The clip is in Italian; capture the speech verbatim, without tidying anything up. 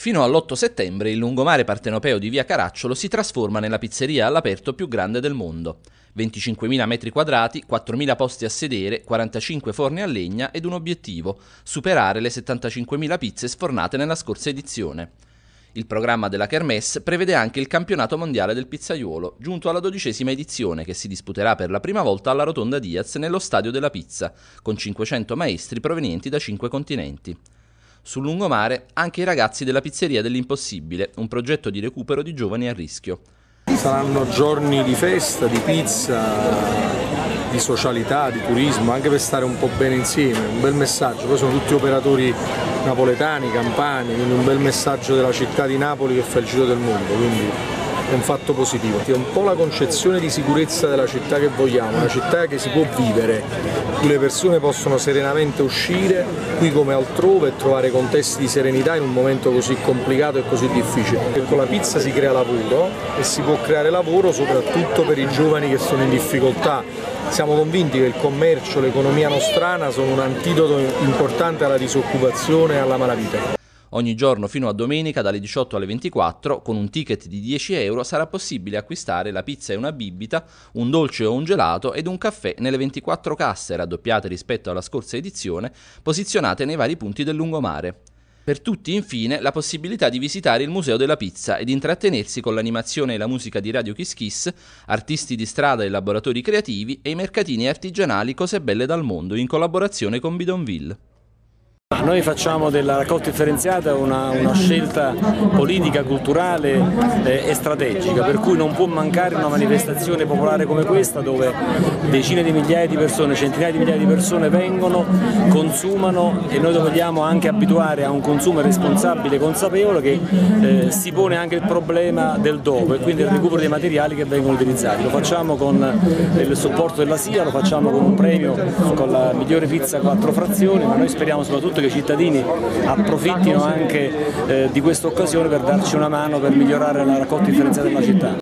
Fino all'otto settembre il lungomare partenopeo di via Caracciolo si trasforma nella pizzeria all'aperto più grande del mondo. venticinquemila metri quadrati, quattromila posti a sedere, quarantacinque forni a legna ed un obiettivo: superare le settantacinquemila pizze sfornate nella scorsa edizione. Il programma della Kermesse prevede anche il campionato mondiale del pizzaiuolo, giunto alla dodicesima edizione, che si disputerà per la prima volta alla Rotonda Diaz nello Stadio della Pizza, con cinquecento maestri provenienti da cinque continenti. Sul lungomare anche i ragazzi della Pizzeria dell'Impossibile, un progetto di recupero di giovani a rischio. Saranno giorni di festa, di pizza, di socialità, di turismo, anche per stare un po' bene insieme, un bel messaggio. Poi sono tutti operatori napoletani, campani, quindi un bel messaggio della città di Napoli che fa il giro del mondo, quindi è un fatto positivo. È un po' la concezione di sicurezza della città che vogliamo, una città che si può vivere, cui le persone possono serenamente uscire, qui come altrove, e trovare contesti di serenità in un momento così complicato e così difficile. E con la pizza si crea lavoro e si può creare lavoro soprattutto per i giovani che sono in difficoltà. Siamo convinti che il commercio, l'economia nostrana sono un antidoto importante alla disoccupazione e alla malavita. Ogni giorno fino a domenica dalle diciotto alle ventiquattro, con un ticket di dieci euro, sarà possibile acquistare la pizza e una bibita, un dolce o un gelato ed un caffè nelle ventiquattro casse, raddoppiate rispetto alla scorsa edizione, posizionate nei vari punti del lungomare. Per tutti, infine, la possibilità di visitare il Museo della Pizza ed intrattenersi con l'animazione e la musica di Radio Kiss Kiss, artisti di strada e laboratori creativi e i mercatini artigianali Cose Belle dal Mondo in collaborazione con Bidonville. Noi facciamo della raccolta differenziata una, una scelta politica, culturale eh, e strategica, per cui non può mancare una manifestazione popolare come questa, dove decine di migliaia di persone, centinaia di migliaia di persone vengono, consumano, e noi vogliamo anche abituare a un consumo responsabile, consapevole, che eh, si pone anche il problema del dopo e quindi il recupero dei materiali che vengono utilizzati. Lo facciamo con il supporto della S I A, lo facciamo con un premio con la migliore pizza quattro frazioni, ma noi speriamo soprattutto che i cittadini approfittino anche eh, di questa occasione per darci una mano per migliorare la raccolta differenziata della città.